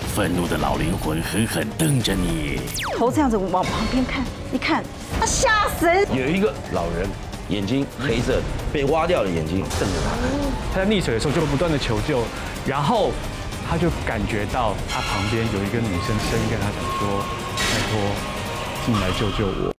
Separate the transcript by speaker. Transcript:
Speaker 1: 愤怒的老灵魂狠狠瞪着你。
Speaker 2: 头这样子往旁边看，你看，他吓死人！
Speaker 3: 有一个老人，眼睛黑色的，被挖掉的眼睛瞪着他。
Speaker 4: 他在溺水的时候就不断的求救，然后他就感觉到他旁边有一个女生声音跟他讲说：“拜托，进来救救我。”